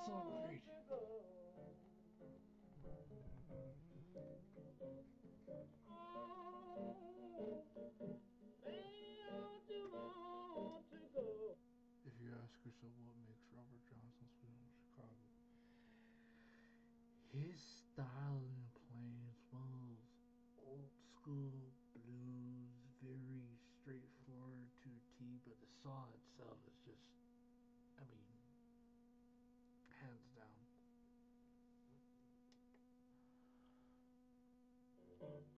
so great. If you ask yourself what makes Robert Johnson Sweet Home Chicago, his style in playing smells old school blues, very straightforward to a T, but the song itself is just, I mean,